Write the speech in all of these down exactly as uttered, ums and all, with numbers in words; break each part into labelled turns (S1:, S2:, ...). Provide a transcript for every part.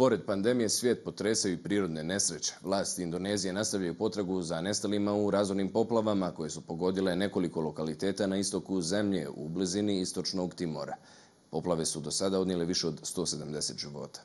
S1: Pored pandemije, svijet potresaju i prirodne nesreće. Vlasti Indonezije nastavljaju potragu za nestalima u razornim poplavama koje su pogodile nekoliko lokaliteta na istoku zemlje u blizini istočnog Timora. Poplave su do sada odnijele više od sto sedamdeset života.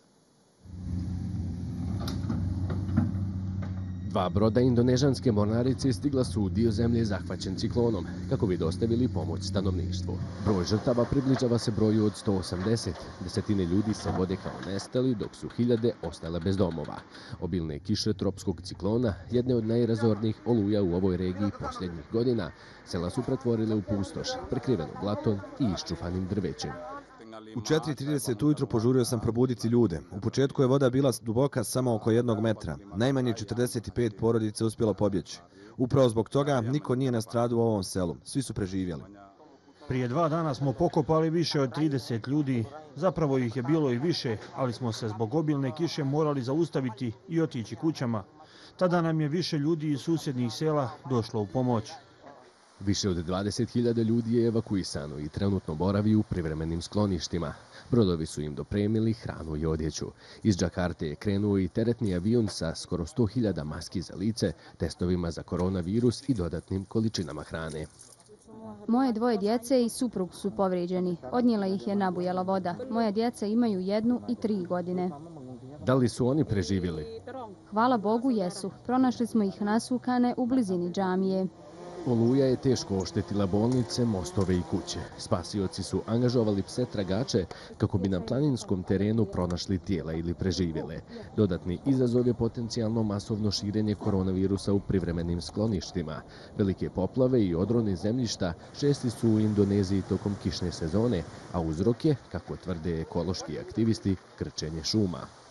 S2: Dva broda indonežanske mornarice stigla su u dio zemlje zahvaćen ciklonom, kako bi dostavili pomoć stanovništvu. Broj žrtava približava se broju od sto osamdeset. Desetine ljudi se vode kao nestali, dok su hiljade ostale bez domova. Obilne kiše tropskog ciklona, jedne od najrazornijih oluja u ovoj regiji posljednjih godina, sela su pretvorile u pustoš, prekrivenu blatom i iščufanim drvećem.
S3: U četiri trideset ujutro požurio sam probuditi ljude. U početku je voda bila duboka samo oko jednog metra. Najmanje četrdeset pet porodica uspjelo pobjeći. Upravo zbog toga niko nije nastradao u ovom selu. Svi su preživjeli.
S4: Prije dva dana smo pokopali više od trideset ljudi. Zapravo ih je bilo i više, ali smo se zbog obilne kiše morali zaustaviti i otići kućama. Tada nam je više ljudi iz susjednih sela došlo u pomoć.
S2: Više od dvadeset hiljada ljudi je evakuisano i trenutno boravi u privremenim skloništima. Brodovi su im dopremili hranu i odjeću. Iz Džakarte je krenuo i teretni avion sa skoro sto hiljada maski za lice, testovima za koronavirus i dodatnim količinama hrane.
S5: Moje dvoje djece i suprug su povrijeđeni. Odnijela ih je nabujala voda. Moja djeca imaju jednu i tri godine.
S2: Da li su oni preživjeli?
S5: Hvala Bogu, jesu. Pronašli smo ih nasukane u blizini džamije.
S2: Oluja je teško oštetila bolnice, mostove i kuće. Spasioci su angažovali pse tragače kako bi na planinskom terenu pronašli tijela ili preživjele. Dodatni izazov je potencijalno masovno širenje koronavirusa u privremenim skloništima. Velike poplave i odroni zemljišta česti su u Indoneziji tokom kišne sezone, a uzrok je, kako tvrde ekološki aktivisti, krčenje šuma.